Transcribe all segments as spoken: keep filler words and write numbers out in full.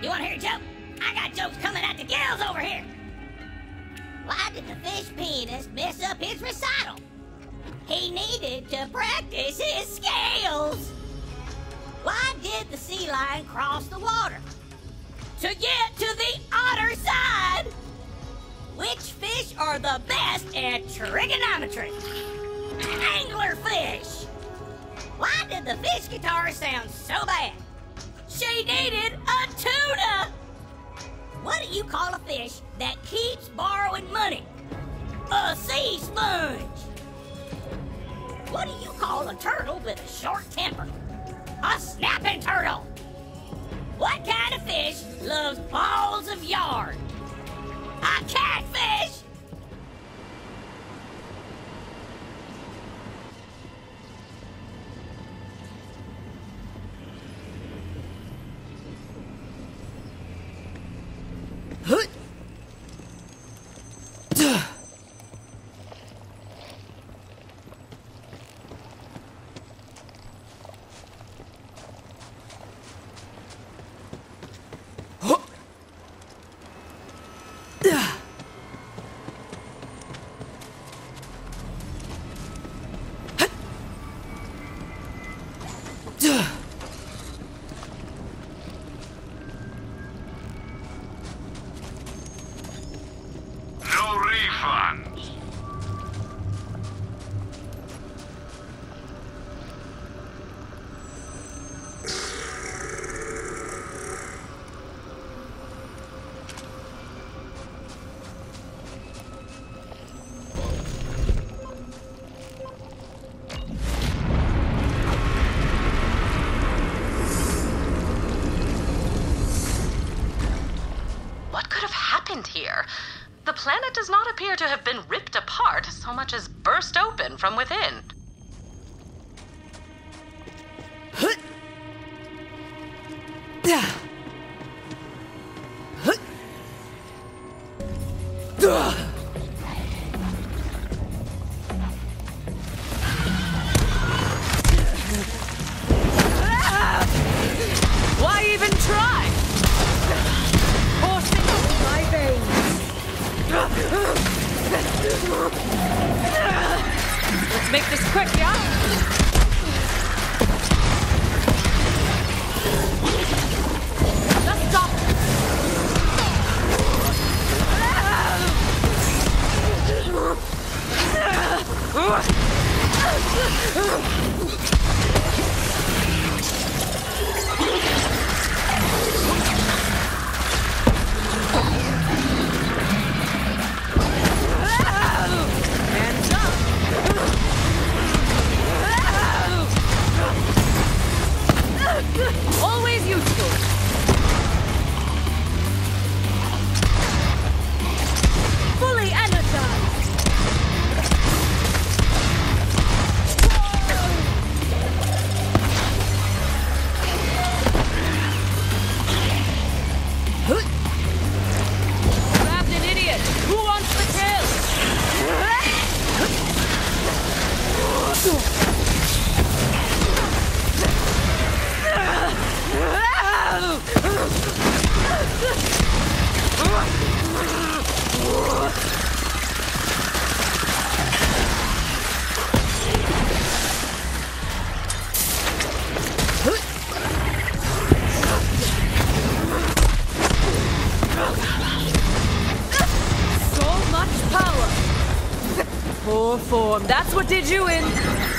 You wanna hear a joke? I got jokes coming out the gills over here. Why did the fish penis mess up his recital? He needed to practice his scales. Why did the sea lion cross the water? To get to the other side. Which fish are the best at trigonometry? Anglerfish. Why did the fish guitar sound so bad? She needed a tuna. What do you call a fish that keeps borrowing money? A sea sponge. What do you call a turtle with a short temper? A snapping turtle. What kind of fish loves balls of yarn? A catfish. Here. The planet does not appear to have been ripped apart so much as burst open from within. Why even try? Coursing through my veins. Let's make this quick, yeah? Just stop. Always useful. Fully energized. Grabbed an idiot. Who wants the kill? So much power. Poor form. That's what did you in.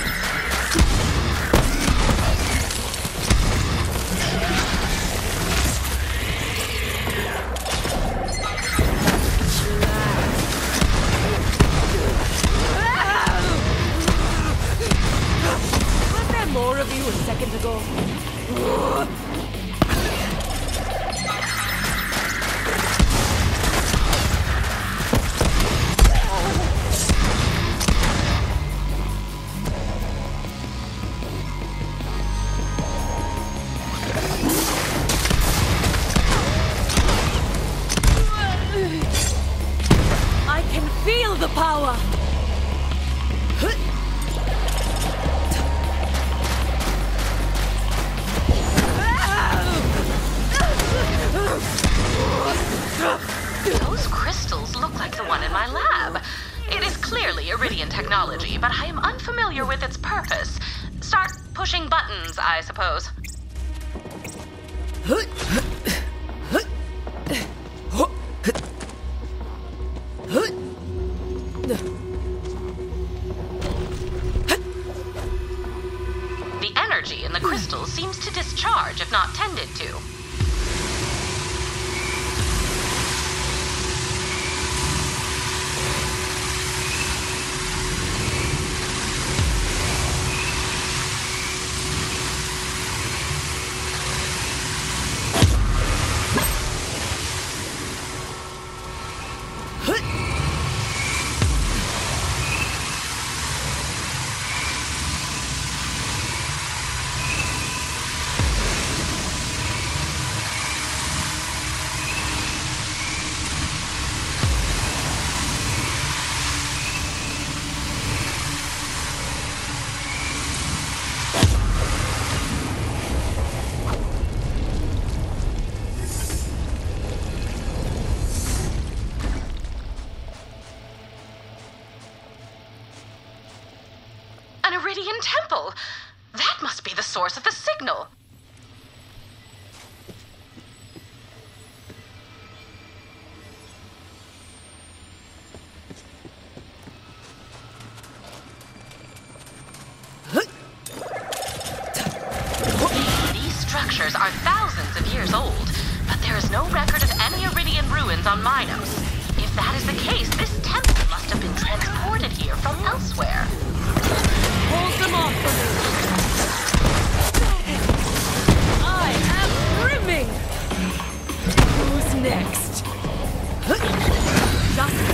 More of you a second ago. technology, but I am unfamiliar with its purpose. Start pushing buttons, I suppose. The energy in the crystal seems to discharge if not tended to. An Iridian temple! That must be the source of the signal! These structures are thousands of years old, but there is no record of any Iridian ruins on Minos. If that is the case, this temple must have been transported here from elsewhere. Hold them off for me! I am brimming! Who's next? Just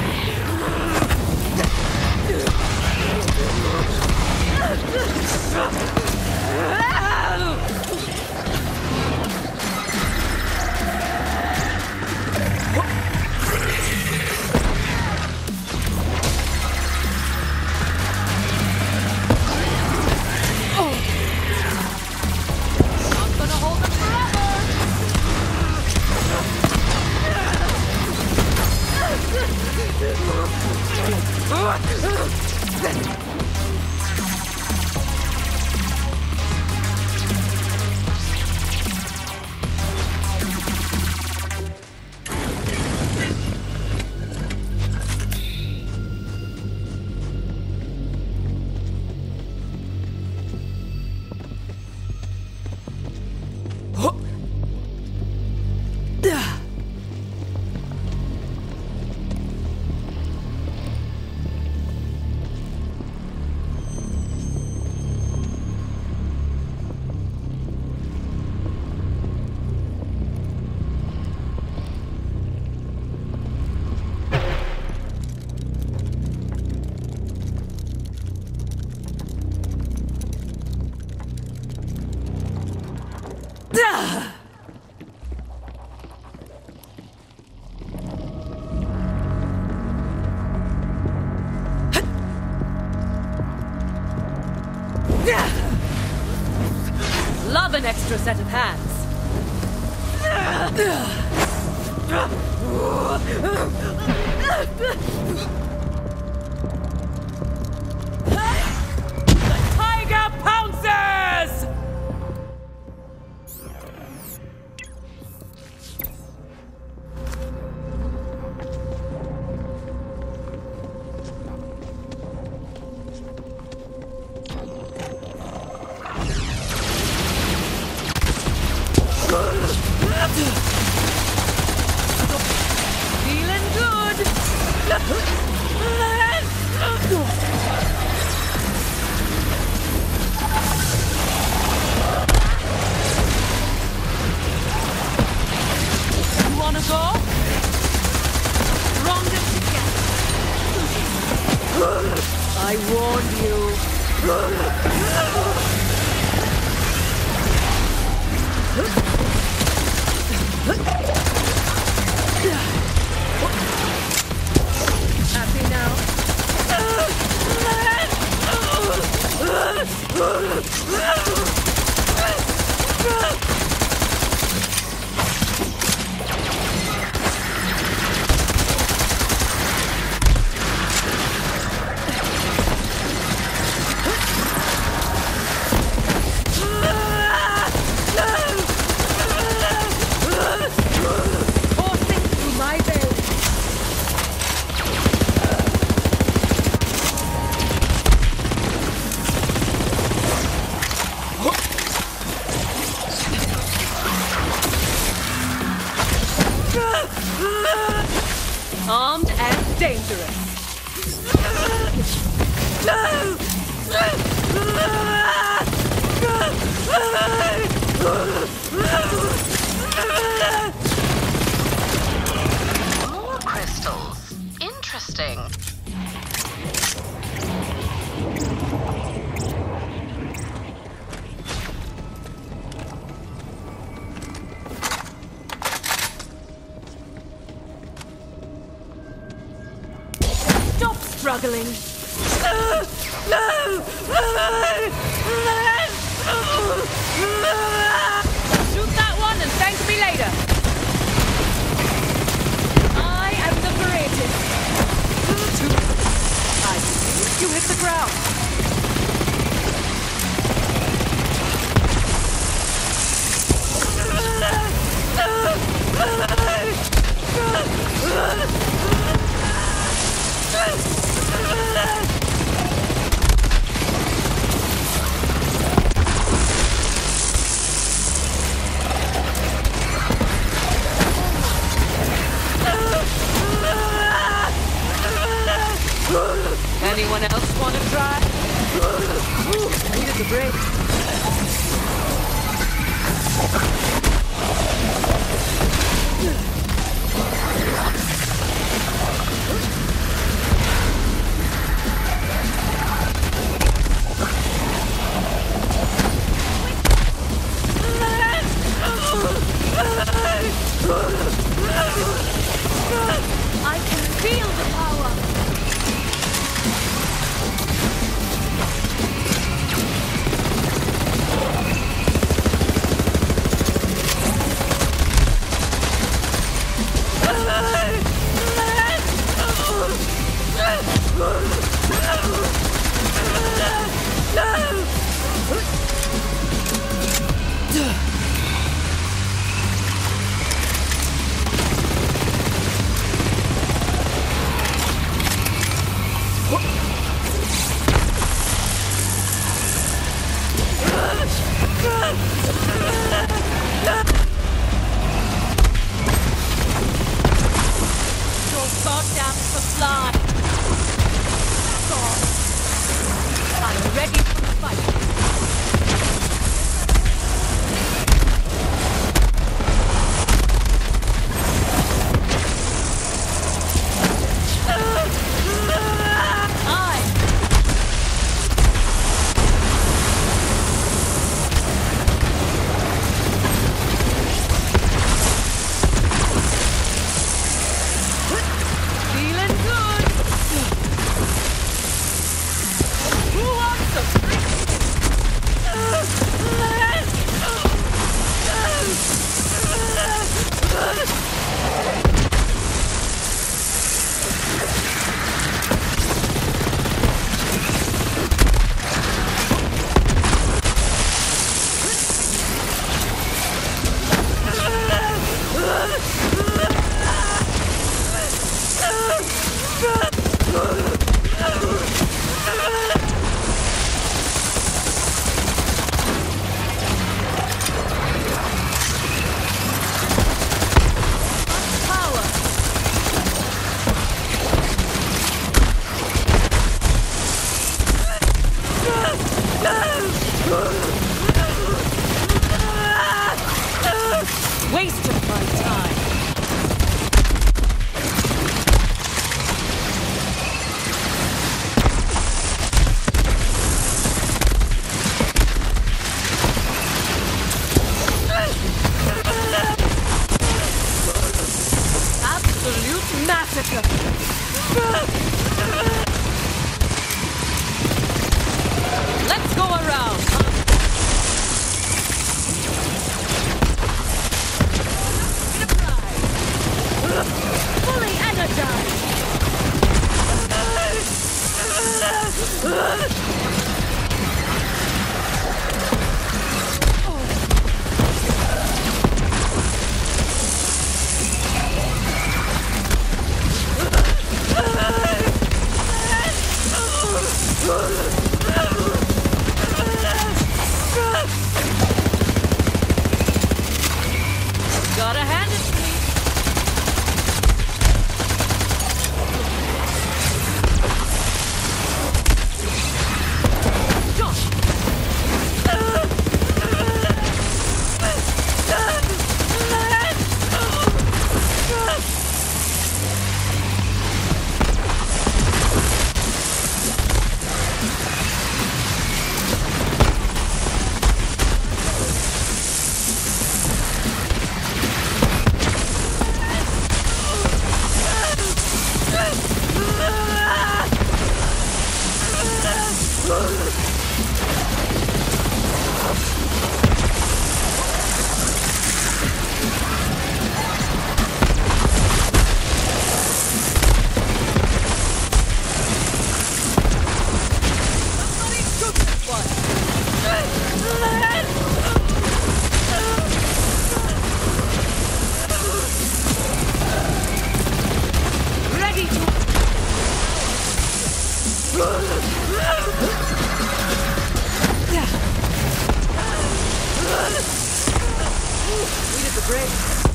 Love an extra set of hands. The tiger pounces! Feeling good! You wanna go? Strongest together. I warned you. Happy now? Armed and dangerous. More crystals. Interesting. Stop struggling. Shoot that one and thank me later. I am the greatest. Two. I think you hit the ground. Anyone else want to try? Ooh, needed the break. I can feel the power. Your goddamn supply. God. I'm ready for the fight. Waste of my time. Absolute massacre. Let's go around. Fully energized. Gotta hand it to me. the grid.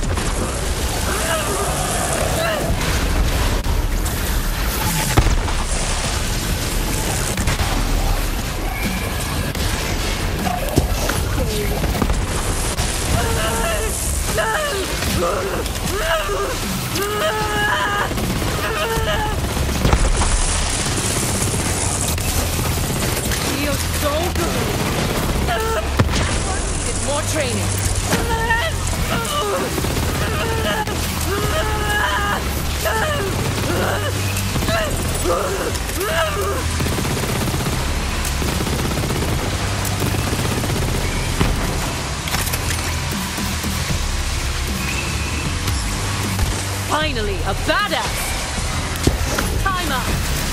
Feels so good. Needed more training. Finally, a badass! Time up!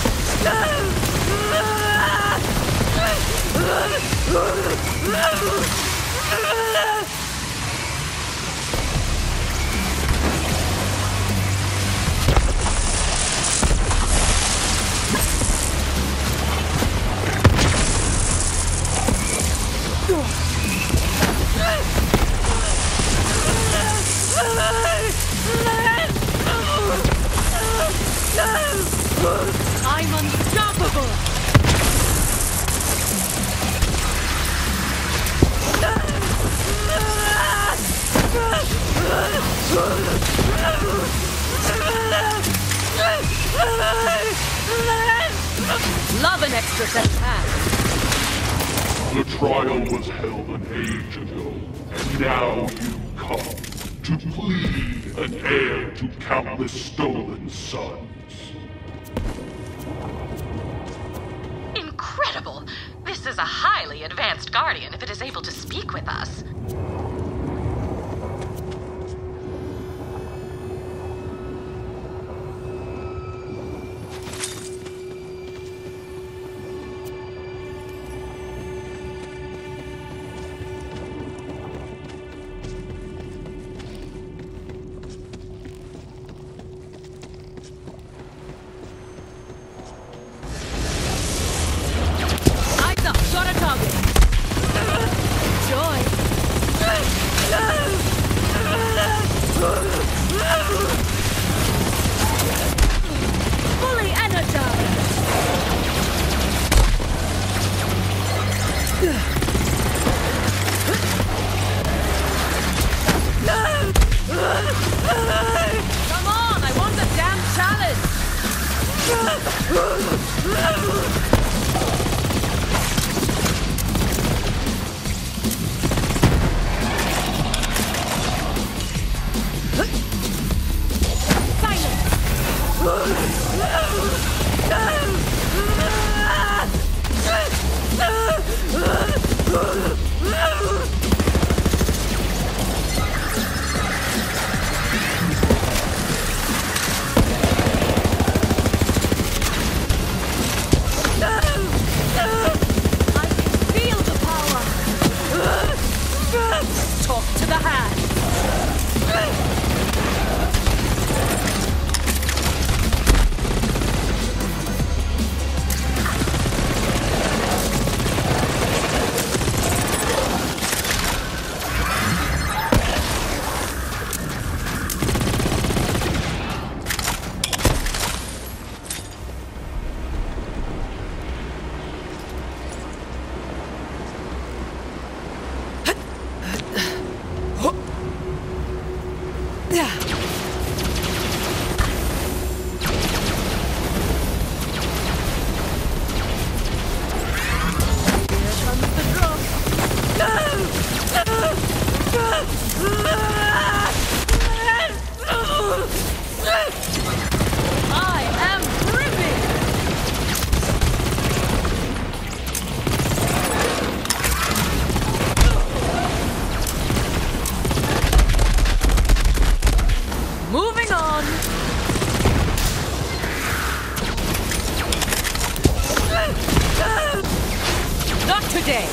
I'm unstoppable! Love an extra set of hands. The trial was held an age ago, and now you come to plead an heir to countless stolen sons. Incredible! This is a highly advanced Guardian if it is able to speak with us. Got a target. Joy. Fully energized. Come on, I want the damn challenge. today.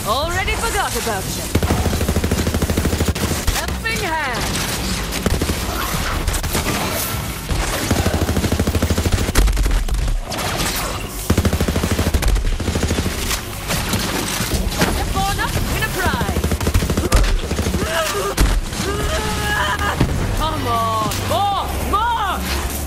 Already forgot about you. Helping hand. Step on up, win a prize. Come on, more, more!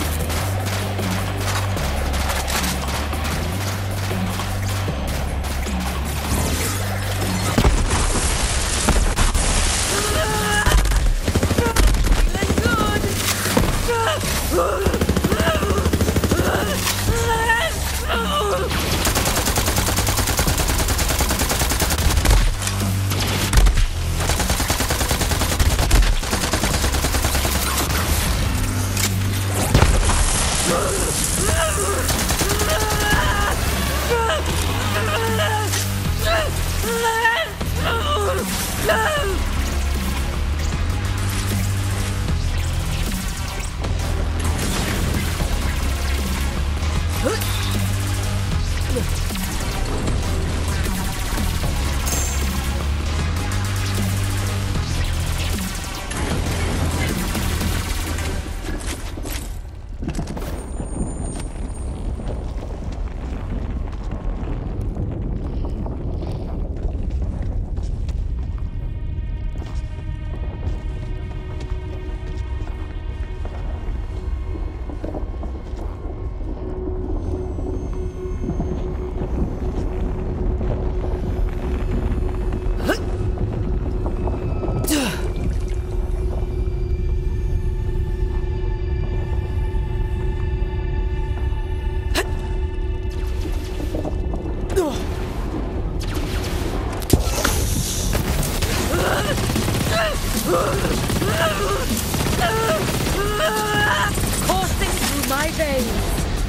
Coursing through my veins.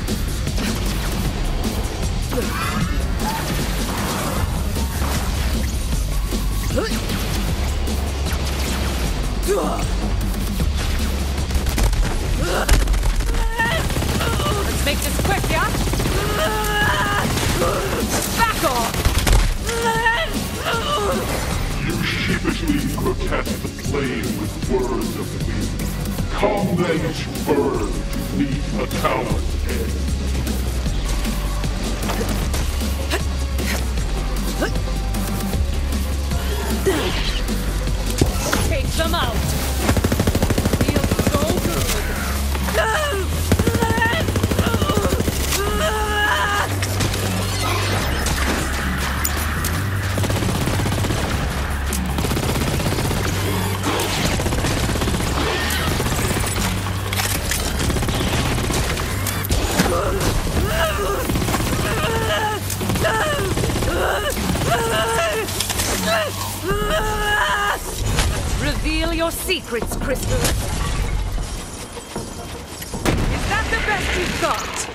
Let's make this quick, yeah? Back off! You sheepishly protest the flame with words of wind. Come then to burn to meet a coward's head. Take them out! Feels so good! Reveal your secrets, Crystal. Is that the best you've got?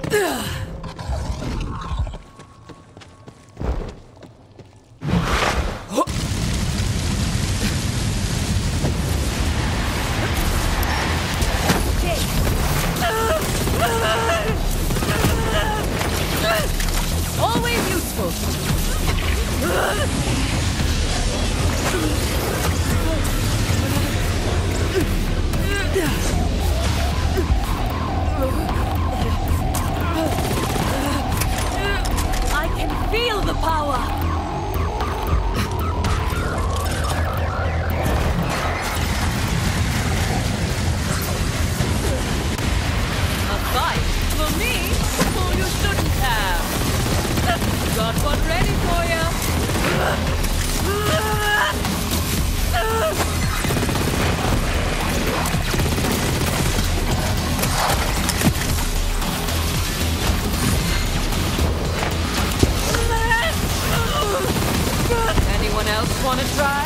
Always useful. I can feel the power. A fight for me? Oh, you shouldn't have. Got one ready for you. Anyone else want to try?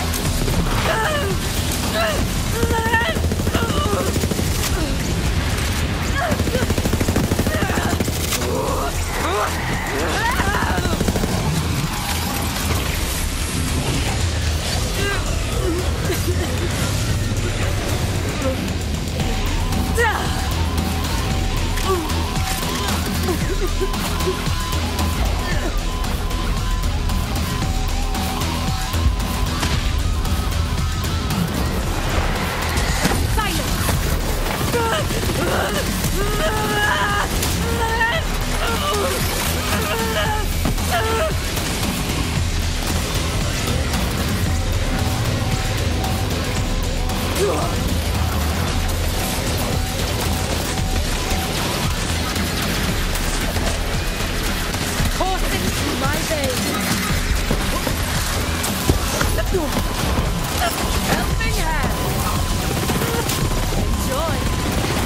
Coursing through my veins. Helping hand. Enjoy.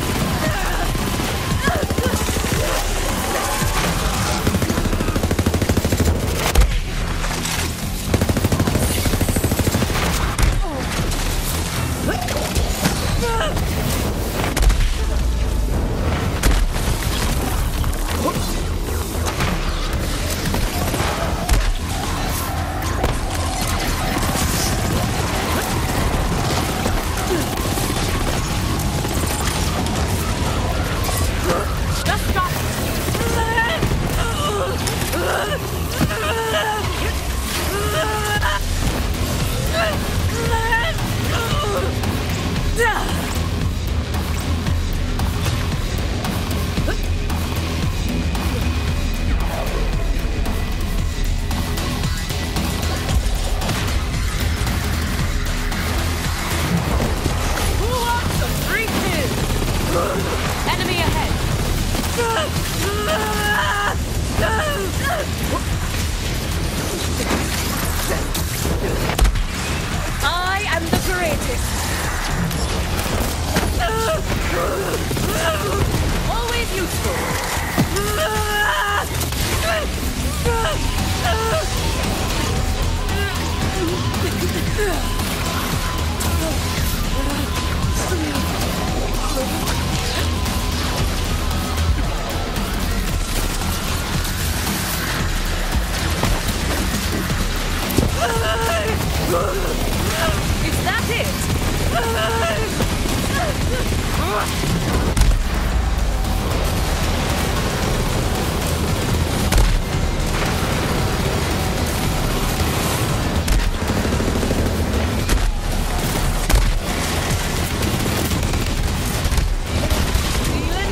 Enemy ahead! I am the greatest! Always useful! Is that it? Feeling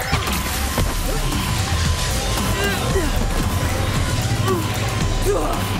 good.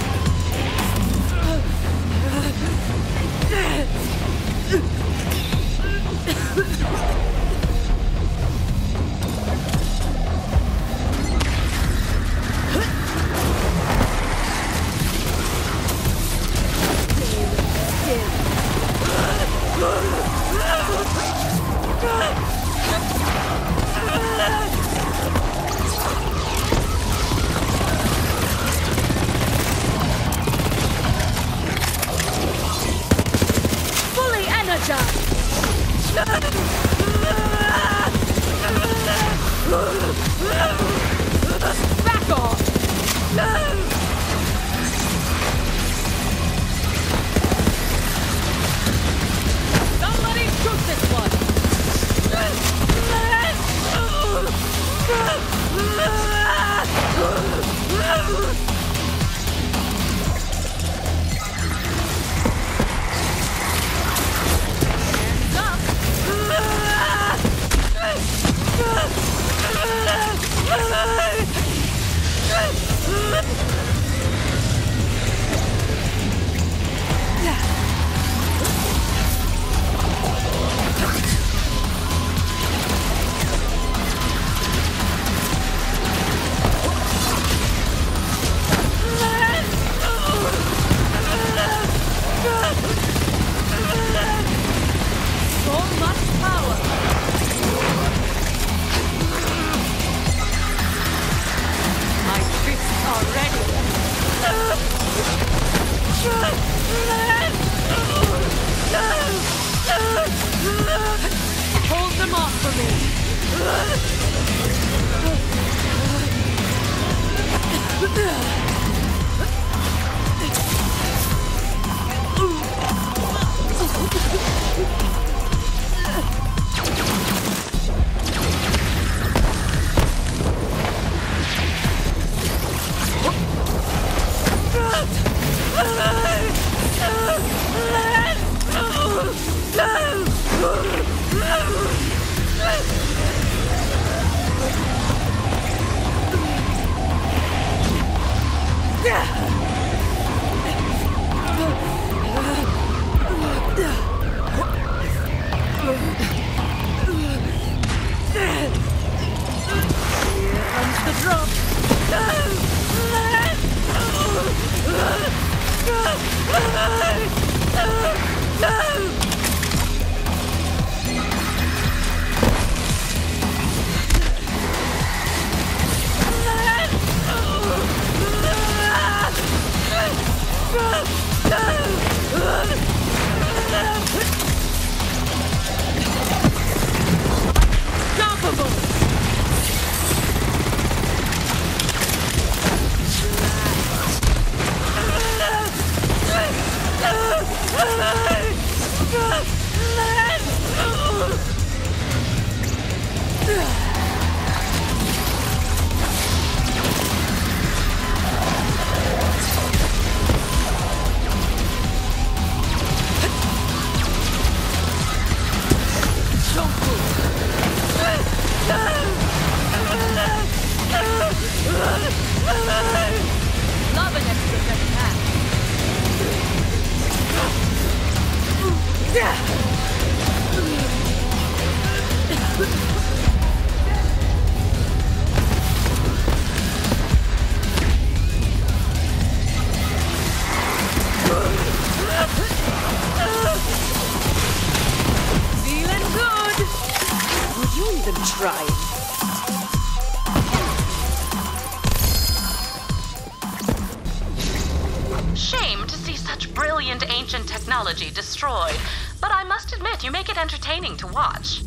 Love an extra second half. Feeling good. Would you even try? Shame to see such brilliant ancient technology destroyed, but I must admit you make it entertaining to watch.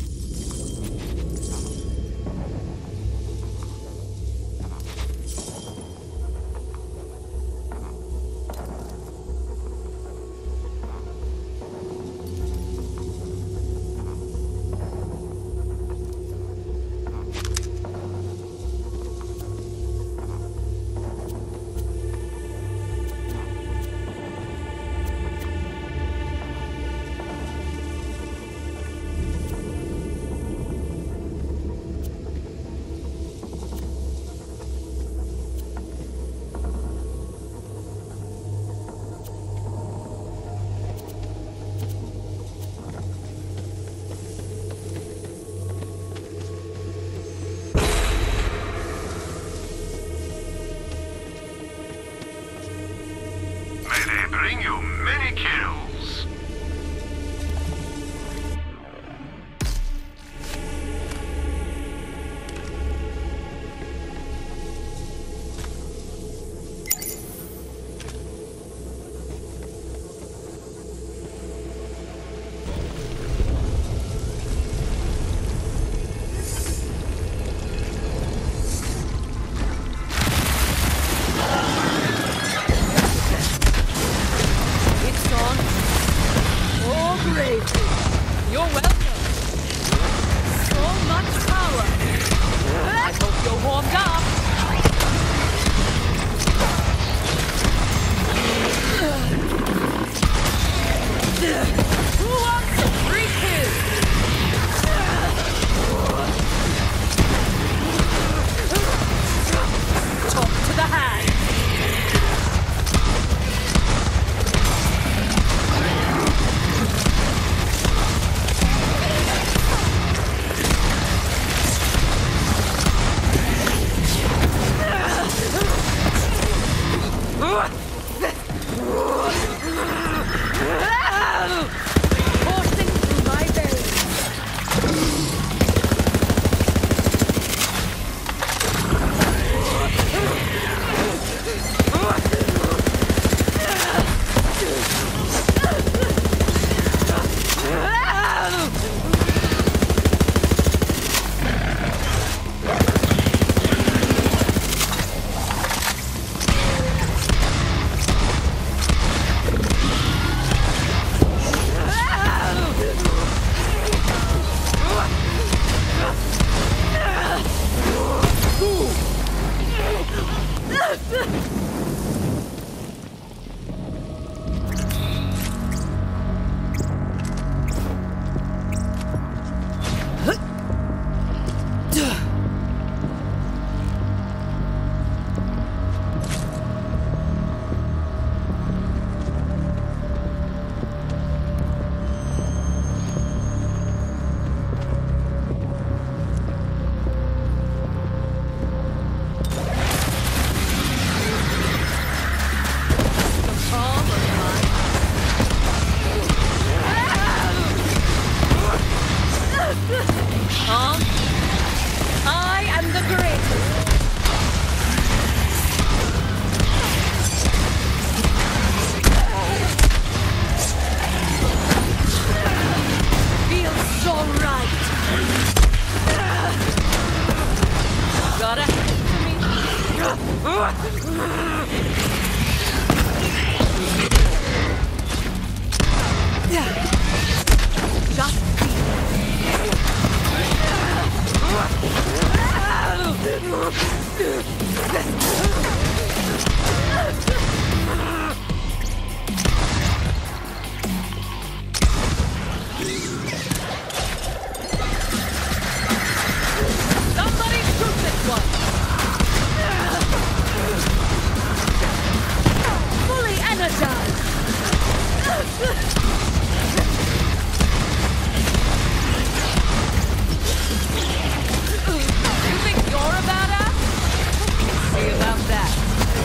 May they bring you many kills. It's on Somebody shoot this one! Fully energized! You think you're a badass? See about that.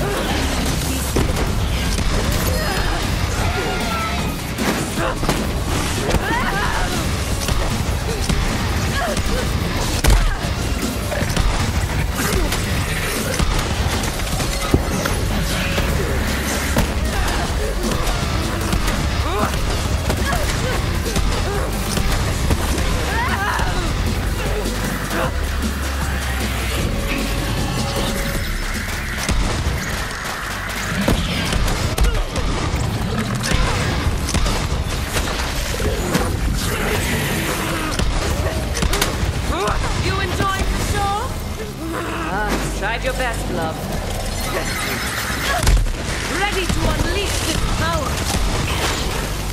You enjoying the show? Ah, tried your best, love. Ready to unleash this power.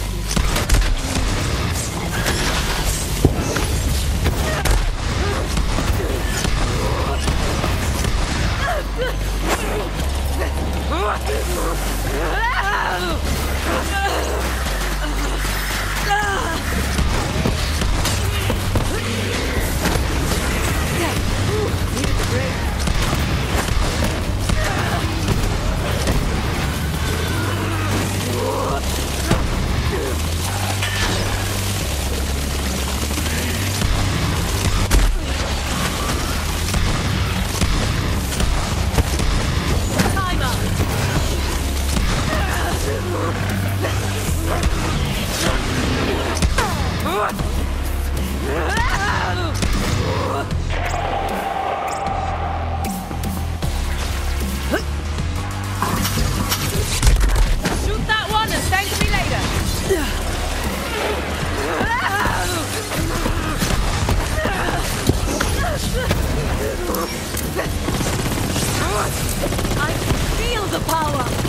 Shoot that one and thank me later. I feel the power.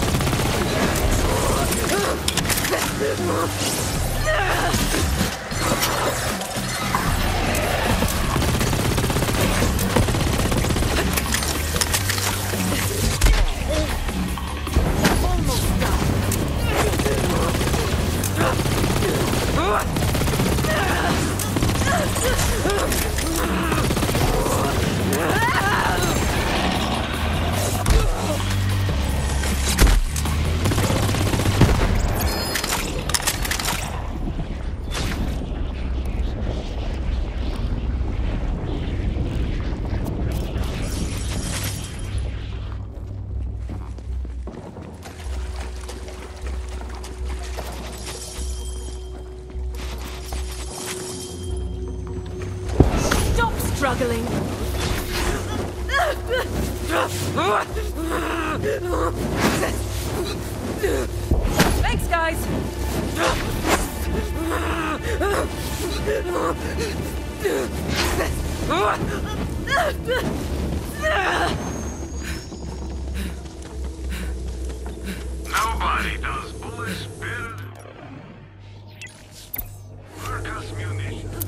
Struggling. Thanks, guys. Nobody does bullets better. Marcus munitions.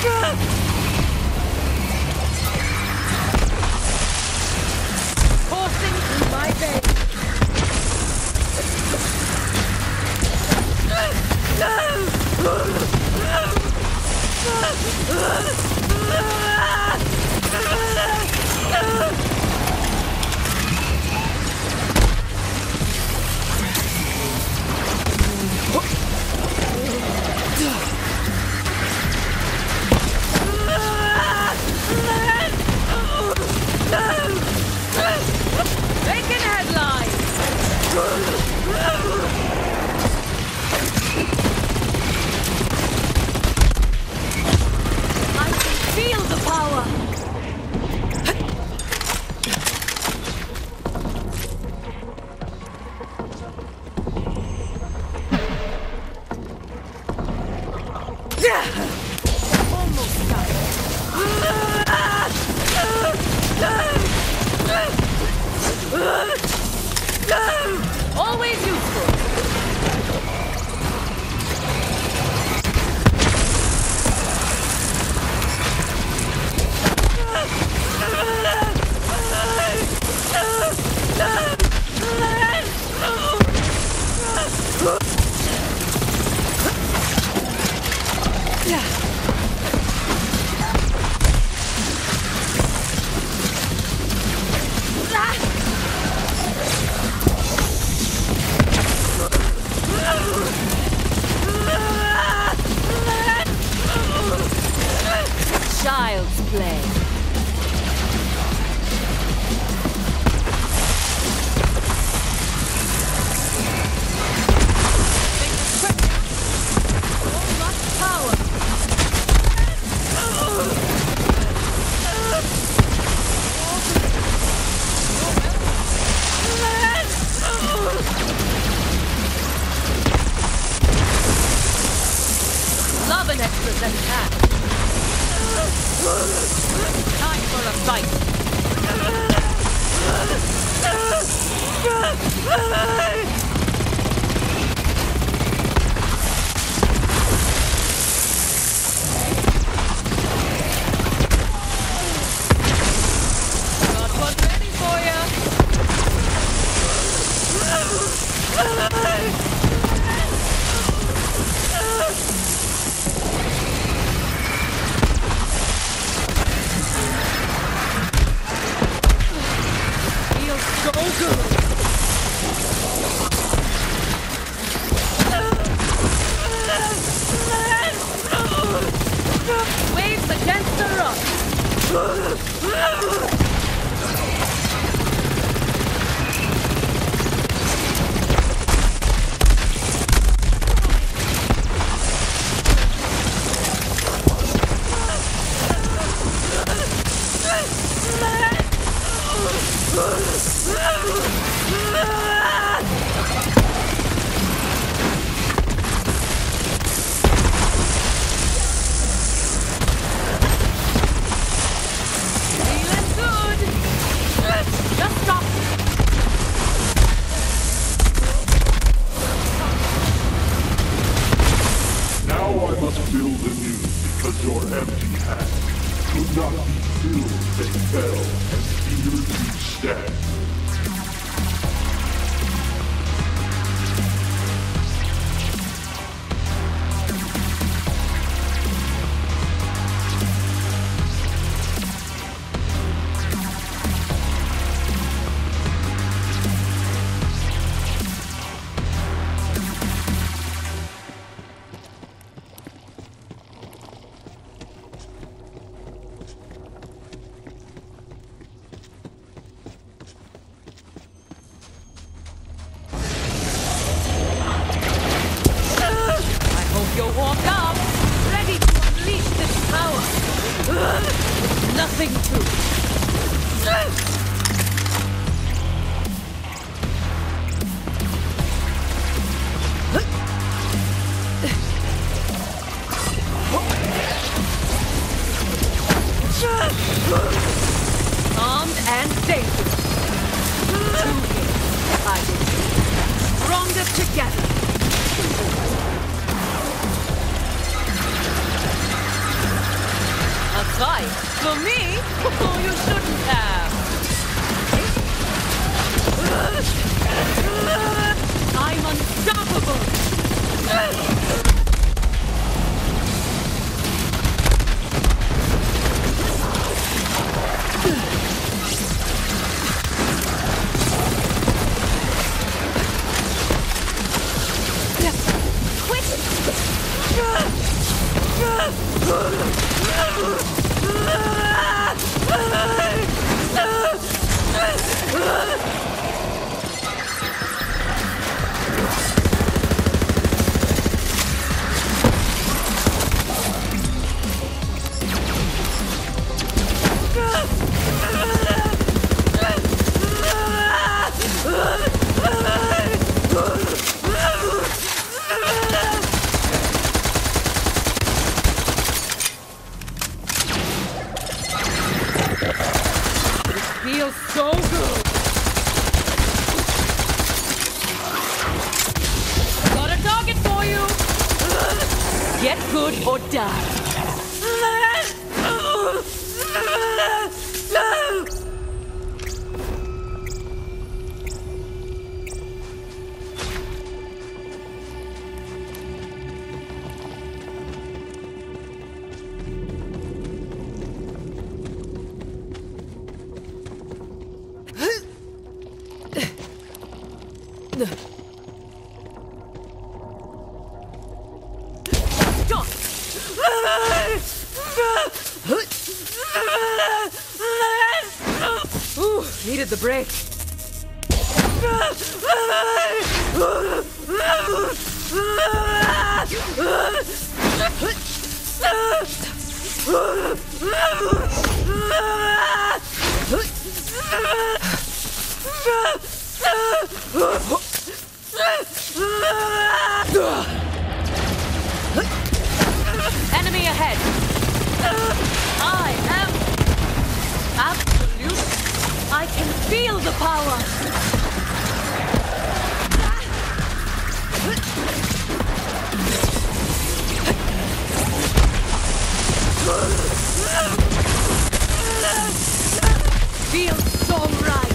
Coursing through my veins. Making headlines! I can feel the power! Almost done. Always useful. Child's play. So much power. Love an extra than that. Time for a fight. Got one ready for ya. Feels so good. Waves against the rock. Feeling good. Just stop. Now I must build anew, because your empty hand could not be filled. They fell, and here you stand. You'll walk up, ready to unleash this power. Nothing to it. Armed and dangerous. Two here, I will. Stronger together. Feels so good. Got a target for you. Get good or die. Ooh, needed the break. Enemy ahead. I am absolute. I can feel the power. Feels so right.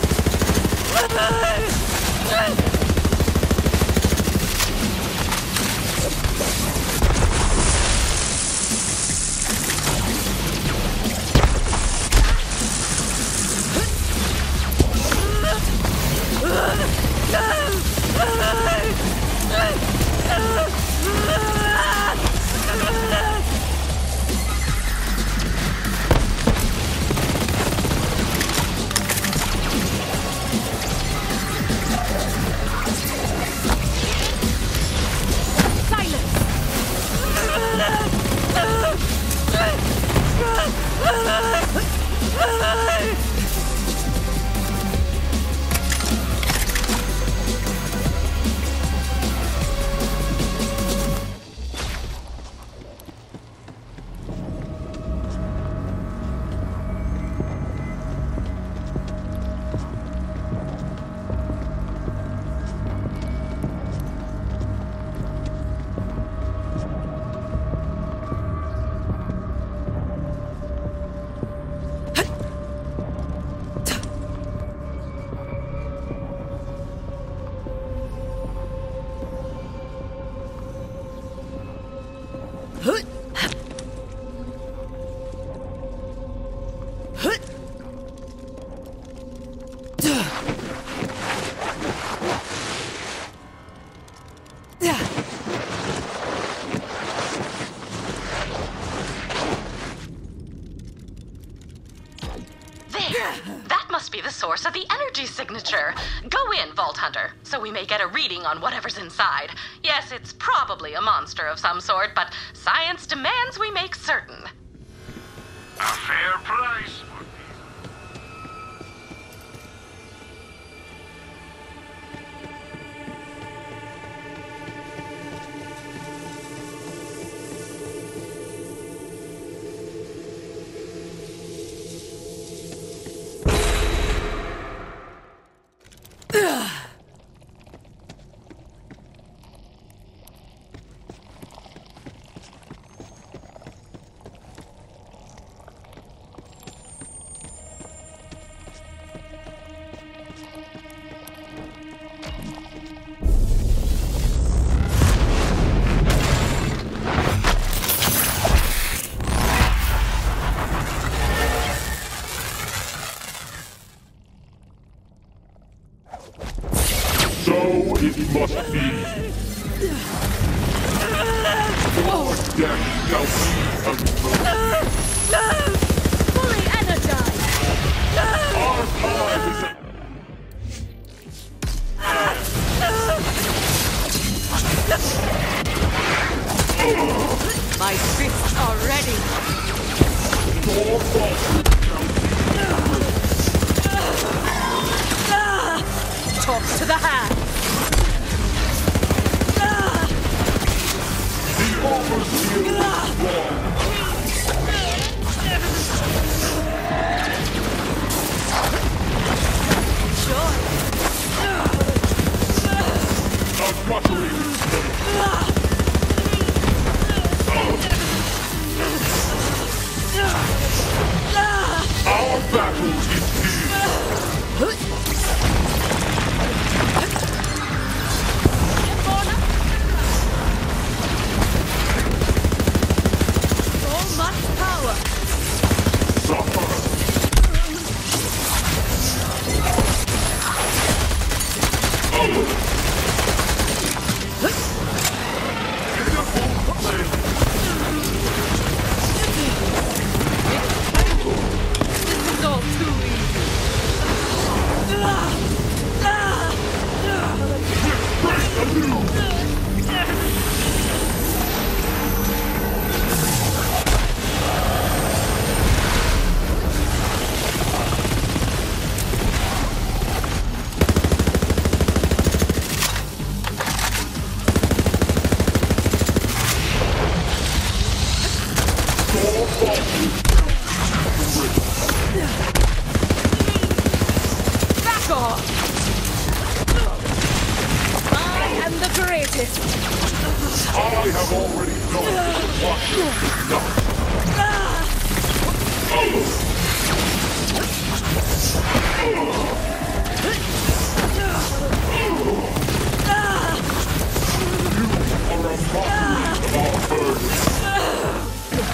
That must be the source of the energy signature. Go in, Vault Hunter, so we may get a reading on whatever's inside. Yes, it's probably a monster of some sort, but science demands we make certain. A fair price. So it must be. Our death shall be untold. Fully energized. Our time is at... are ready. Talk to the hand. The overseer was wrong. Sure. A guttering state. Our battle is here. So much power. Suffer. This is all too easy. Back off! I am the greatest. I have already done what is done. You are a mockery of our burden.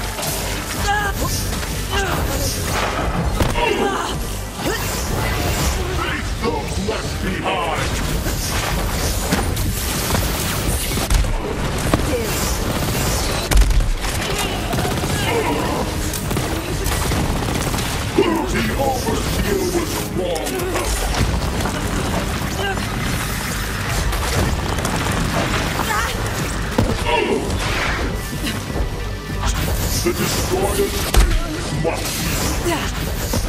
Face those left behind. The overseer was wrong. The destroyer's dreams must be.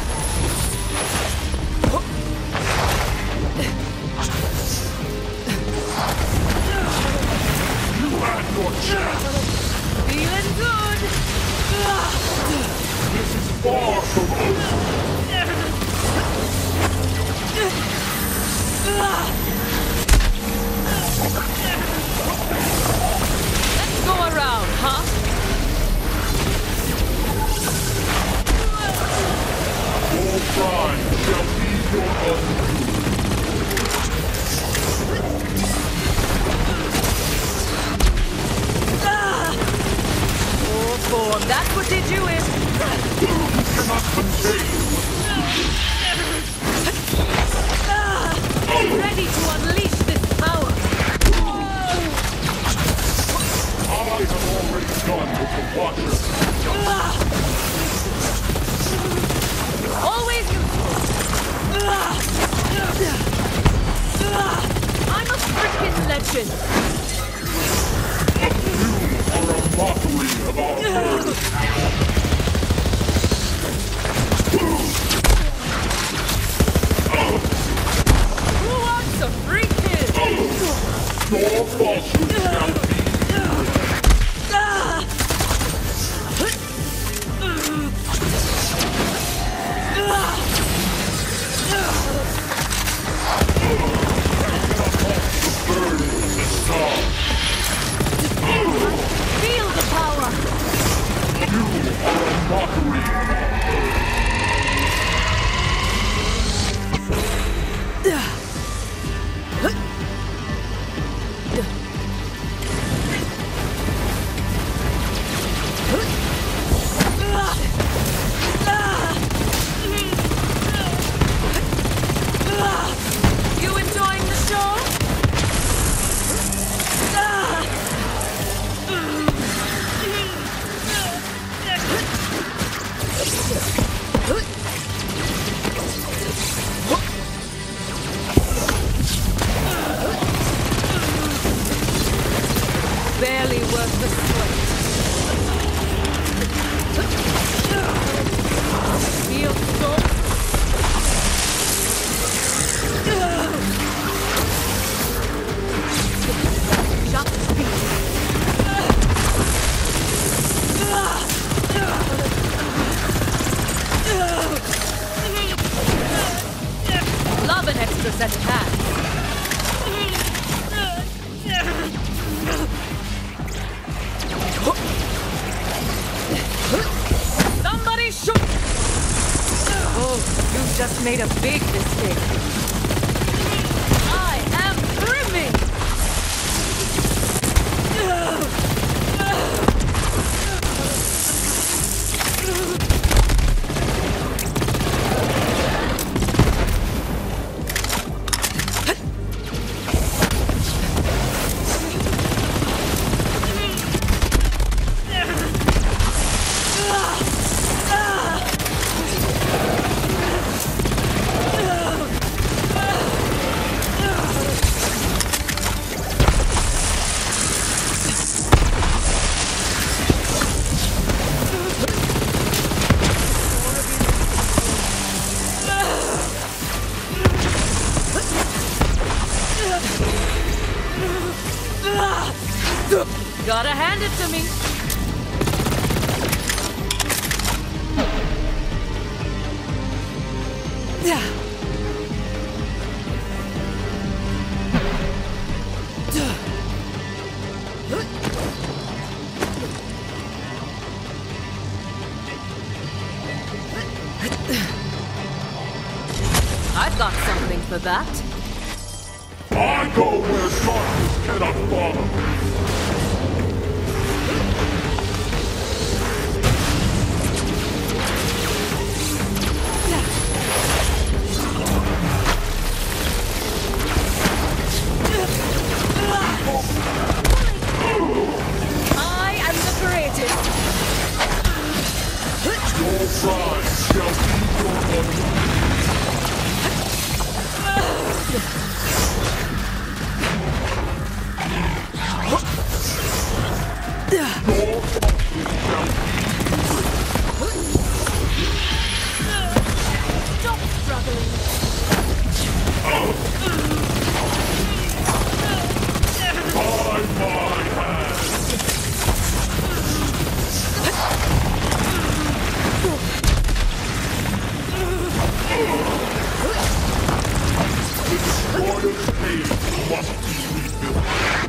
You had your chance. Feeling good. This is far from over. Let's go around, huh? Your crime shall be your undoing. Oh, form. That's what did you in. Cannot contain. Ready to unleash this power. I have already done with the Watcher. Always useful. I'm a freaking legend. You are a mockery of our burden. Who wants a free kill? Your falsehood shall be. Feel the power. You are a mockery. You enjoying the show? Barely worth the sweat. hands. Somebody shoot! Oh, you just made a big mistake. I am brimming! Gotta hand it to me. I've got something for that. I go where darkness cannot follow. I am liberated. Your pride shall be your honor. Stop struggling. By my hand. The destroyer's cave must be rebuilt.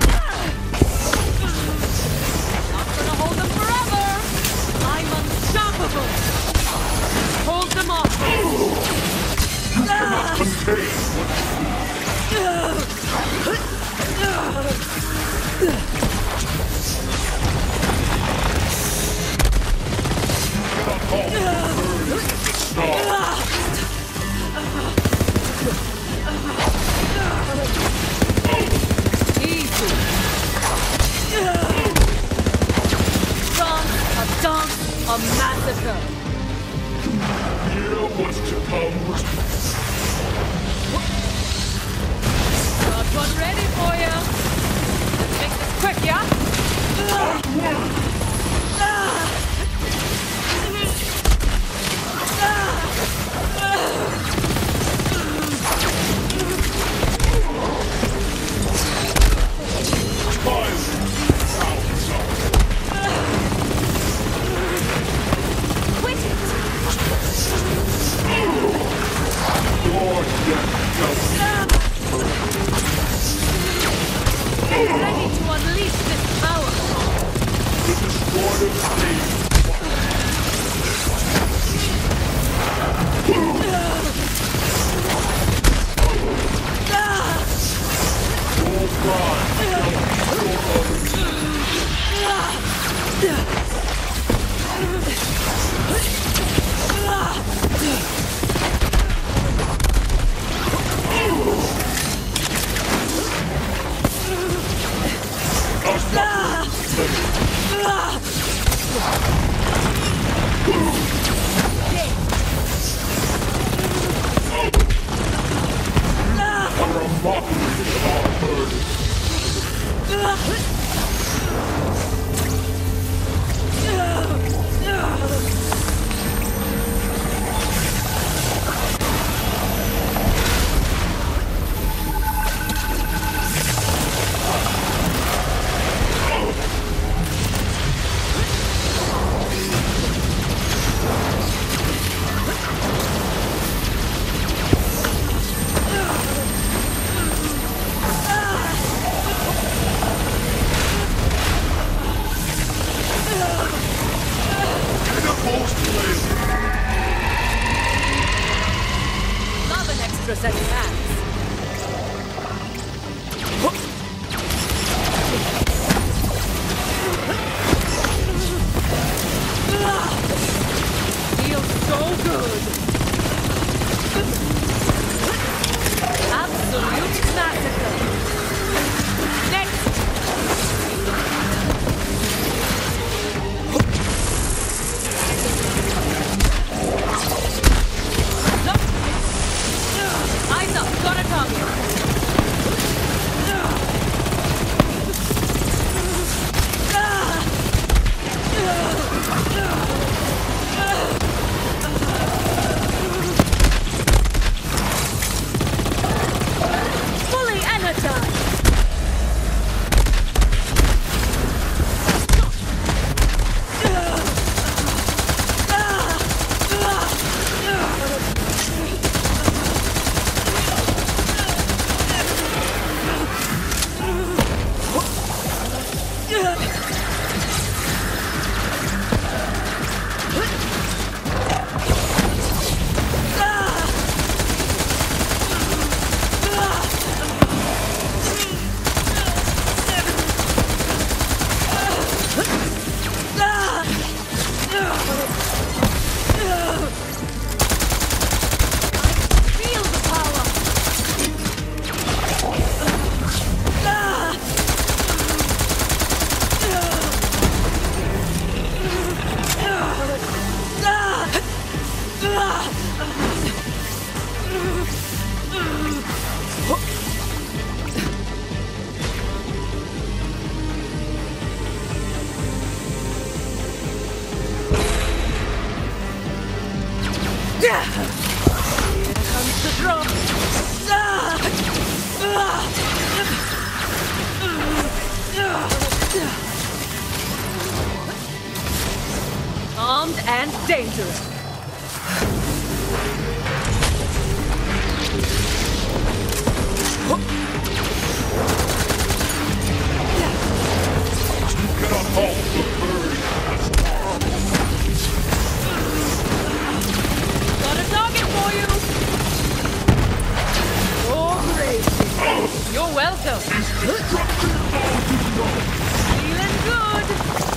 Not gonna hold them forever. I'm unstoppable. Hold them off. You cannot contain what Easy. Dance, a dance, a massacre. Here was to come. Got one ready for you. Let's make this quick, yeah? Quit it! Lord, yes, Ready to unleash this power. the destroyer's cave. Your pride shall be your honor. Are a mockery of our burden. armed and dangerous. Cannot halt the furry. Got a target for you! Oh, great! You're welcome! Feeling good!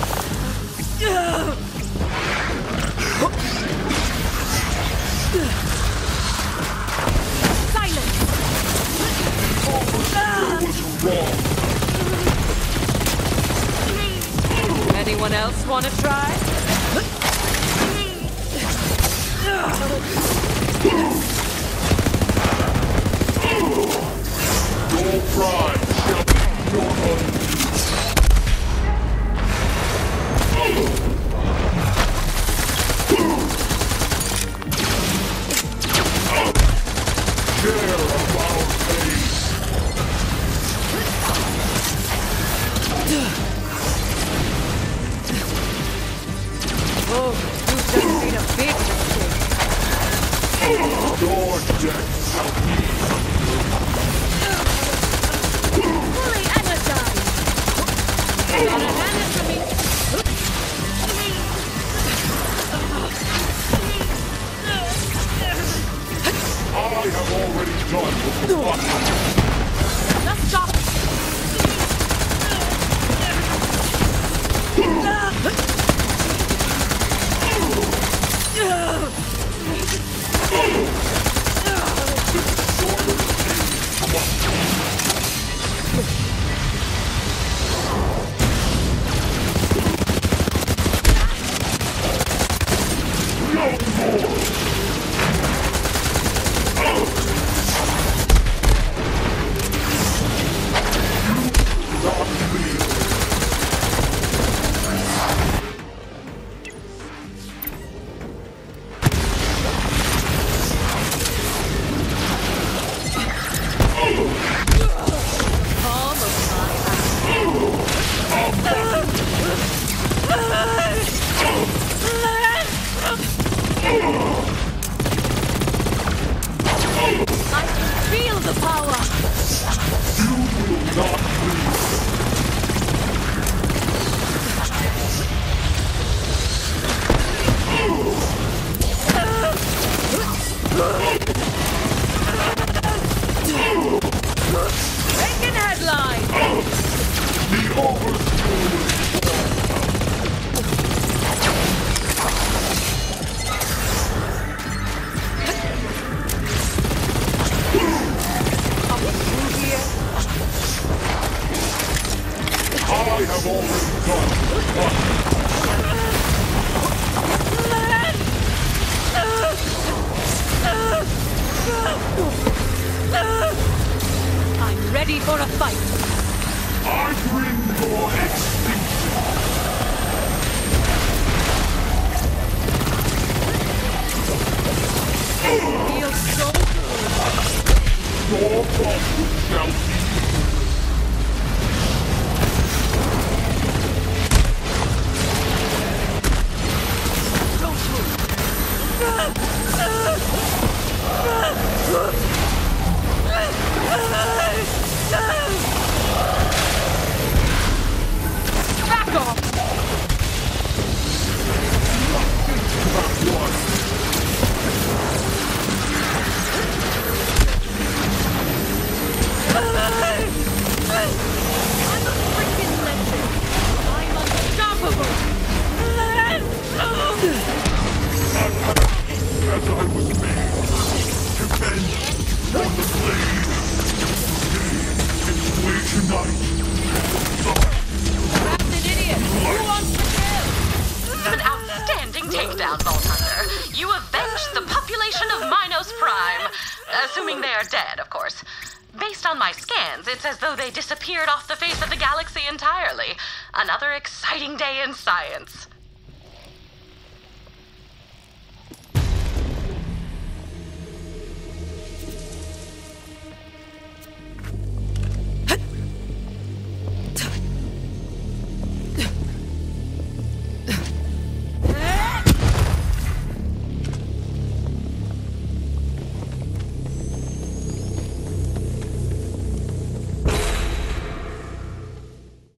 Silence! Anyone else want to try? Your pride shall be your own. Share of our faith. Oh, you just made a big mistake. Your death shall be Fully energized! Gotta hand it to me! I have already done with the body. Just stop! I can feel the power! You will not leave. Taking headline! The overthrow. Are we through here? I have already done with the I'm ready for a fight! I bring your extinction. Feels so good! Your body shall be Don't move! Back off! I'm a freaking legend! I'm unstoppable! as I was made. Defend on the blade. Its way tonight. Perhaps an idiot! Who wants to kill? An outstanding takedown, Vault Hunter. You avenged the population of Minos Prime. Assuming they are dead, of course. Based on my scans, it's as though they disappeared off the face of the galaxy entirely. Another exciting day in science.